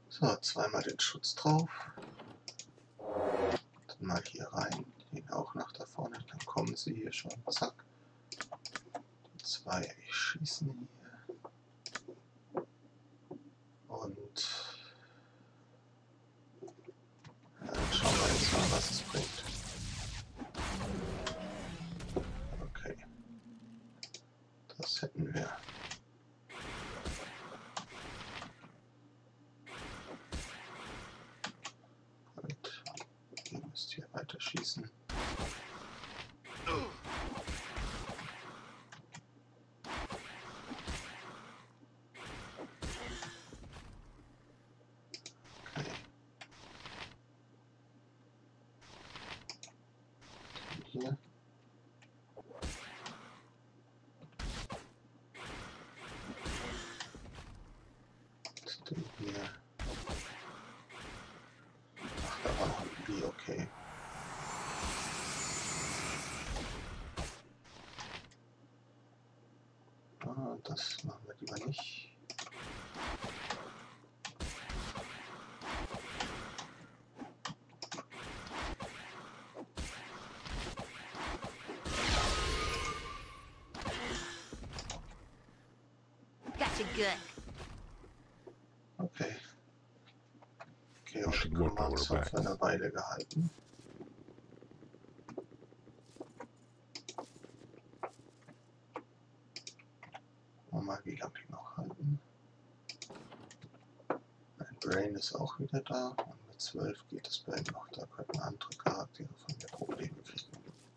So, zweimal den Schutz drauf. Dann mal hier rein. Den auch nach da vorne. Dann kommen sie hier schon. Zack. Die zwei schießen hier. Und dann schauen wir jetzt mal, was es bringt. Okay. Das hätten wir. Gut. Ihr müsst hier weiter schießen. Okay. Hier. Den hier. Ach, da war noch ein B, okay. Ah, das machen wir lieber nicht. Gotcha good. Okay. Okay, und die Commands haben für eine Weile gehalten. Mal, wie lange die noch halten. Mein Brain ist auch wieder da. Und mit 12 geht es bei ihm noch. Da könnten andere Charaktere von mir Probleme kriegen.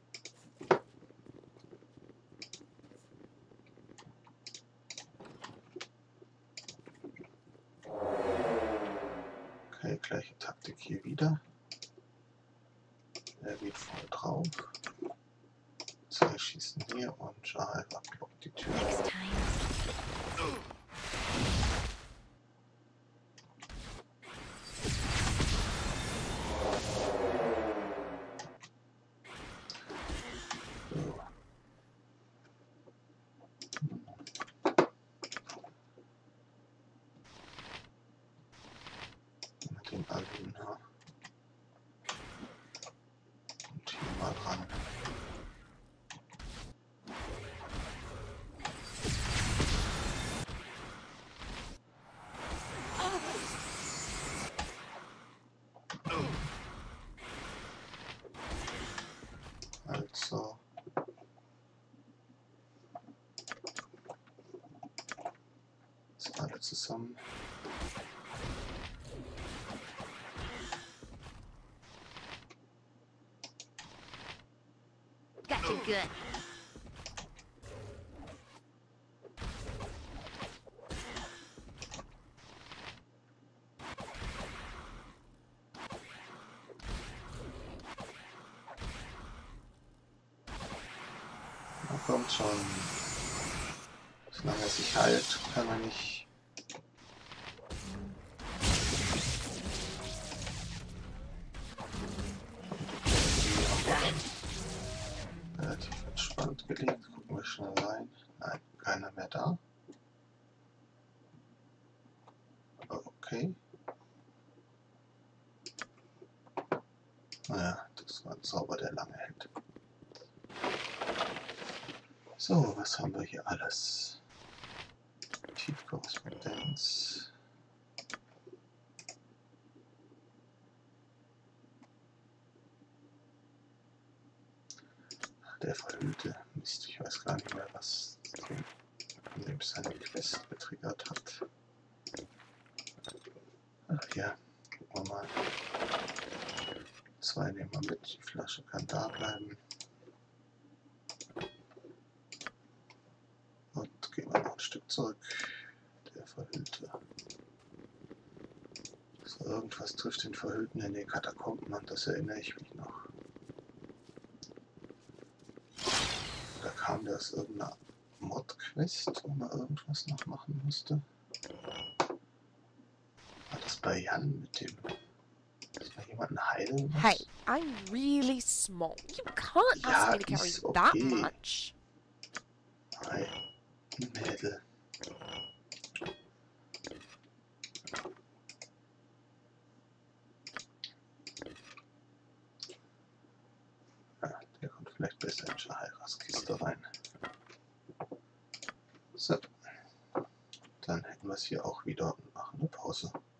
Okay, gleiche Taktik hier wieder. Er geht voll drauf. Zwei schießen hier und Jaiva blockt die Tür. Next time. So. Mit den alten, ja. Und hier mal ran. Also. Jetzt alle zusammen. Gotcha good. Da kommt schon. Solange er sich heilt, kann er nicht. Relativ entspannt gelegt. Gucken wir schnell rein. Nein, keiner mehr da. Okay. Naja, das war ein Zauber, der lange hält. So, was haben wir hier alles? Tiefkorrespondenz. Der Verhüllte. Mist, ich weiß gar nicht mehr, was an dem seine Quest getriggert hat. Ach ja, gucken wir mal. Zwei nehmen wir mit, die Flasche kann da bleiben. Und gehen wir noch ein Stück zurück. Der Verhüllte. So, irgendwas trifft den Verhüllten in den Katakomben an, das erinnere ich mich noch. Da kam der aus irgendeiner Mod-Quest, wo man irgendwas noch machen musste. War das bei Jan mit dem... Dass man jemanden heilen muss? Hey, I'm really small. You can't ask me to carry ist that okay. much. Hi, Mädel. falsche Heiratskiste rein. So. Dann hätten wir es hier auch wieder und machen eine Pause.